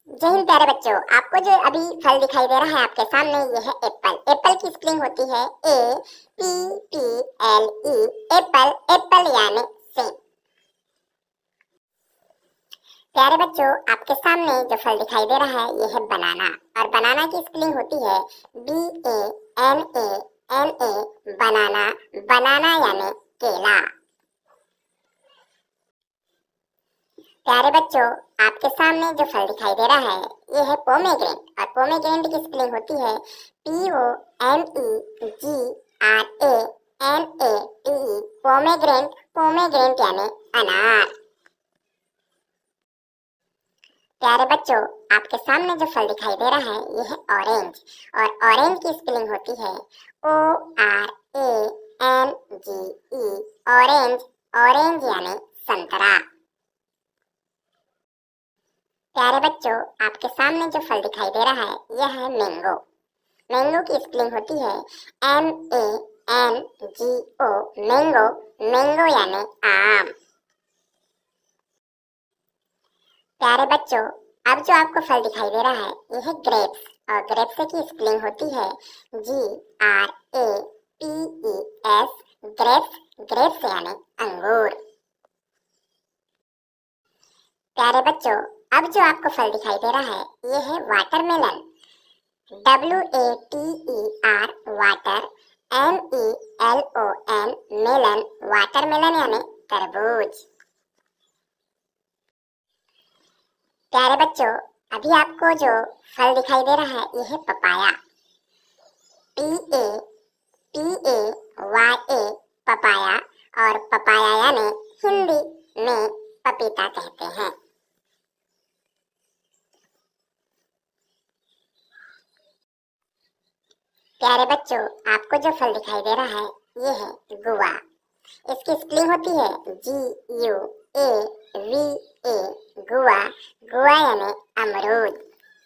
जय हिंद प्यारे बच्चों। आपको जो अभी फल दिखाई दे रहा है आपके सामने, ये है एप्पल। एप्पल की स्पेलिंग होती है APPLE। एप्पल, एप्पल यानी सेब। प्यारे बच्चों, आपके सामने जो फल दिखाई दे रहा है ये है बनाना। और बनाना की स्पेलिंग होती है BANANA। बनाना, बनाना यानी केला। प्यारे बच्चों, आपके सामने जो फल दिखाई दे रहा है ये है पोमेग्रेनेट। और पोमेग्रेनेट की स्पेलिंग होती है POMEGRANATE। पोमेग्रेनेट, पोमेग्रेनेट यानी अनार। प्यारे बच्चों, आपके सामने जो फल दिखाई दे रहा है ये है ऑरेंज। और ऑरेंज की स्पेलिंग होती है ORANGE। ऑरेंज, ऑरेंज यानी संतरा। प्यारे बच्चों, आपके सामने जो फल दिखाई दे रहा है यह है मैंगो। मैंगो की स्पेलिंग होती है MANGO। मैंगो, मैंगो यानी आम। प्यारे बच्चों, अब जो आपको फल दिखाई दे रहा है यह है ग्रेप्स। और ग्रेप्स की स्पेलिंग होती है GRAPES। ग्रेप्स, ग्रेप्स यानी अंगूर। प्यारे बच्चों, अब जो आपको फल दिखाई दे रहा है ये है watermelon. WATER, water, MELON, melon, watermelon यानी तरबूज। प्यारे बच्चों, अभी आपको जो फल दिखाई दे रहा है ये है पपाया। PAPAYA, papaya. और पपाया यानी हिंदी में पपीता कहते हैं। प्यारे बच्चों, आपको जो फल दिखाई दे रहा है ये है गुआ। इसकी स्पेलिंग होती है GUAVA। गुआ, गुआ यानी अमरूद।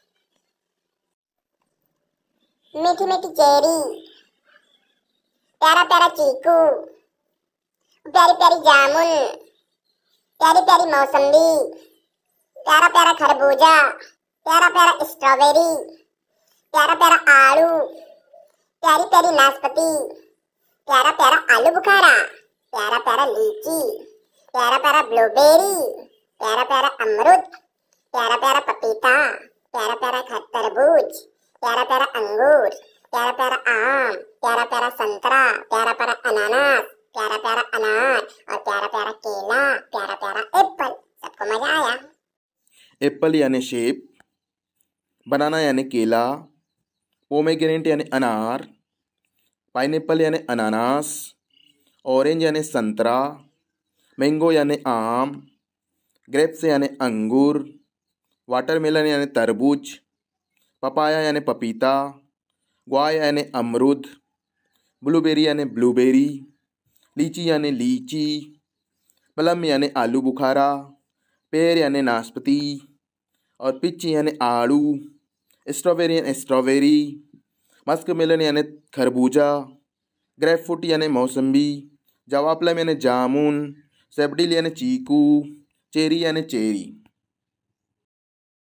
मीठी मीठी चेरी, प्यारा प्यारा चीकू, प्यारी प्यारी जामुन, प्यारी प्यारी मौसम्बी, प्यारा प्यारा खरबूजा, प्यारा प्यारा स्ट्रॉबेरी, प्यारा प्यारा आड़ू, प्यारी प्यारी नाशपाती, प्यारा प्यारा आलू बुखारा, प्यारा प्यारा लीची, प्यारा प्यारा ब्लूबेरी, प्यारा प्यारा अमरूद, प्यारा प्यारा पपीता, प्यारा प्यारा तरबूज, प्यारा प्यारा अंगूर, प्यारा प्यारा आम, प्यारा प्यारा संतरा, प्यारा प्यारा अनानास, प्यारा प्यारा अनार और प्यारा प्यारा केला, प्यारा प्यारा एप्पल। सबको मजा आया? एप्पल यानी सेब, बनाना यानी केला, पोमेग्रेनेट यानी अनार, पाइनएप्पल यानी अनानास, ऑरेंज यानी संतरा, मैंगो यानी आम, ग्रेप्स यानी अंगूर, वाटरमेलन यानी तरबूज, पपाया यानी पपीता, गुआ यानी अमरूद, ब्लूबेरी यानी ब्लूबेरी, लीची यानी लीची, प्लम यानी आलू बुखारा, पेर यानी नाशपाती और पिच्ची यानी आड़ू, स्ट्रॉबेरी यानी स्ट्रॉबेरी, मस्कमेलन यानी खरबूजा, ग्रेपफ्रूट यानी मौसम्बी, जवाप्लम यानी जामुन, सेबडिल यानी चीकू, चेरी यानी चेरी।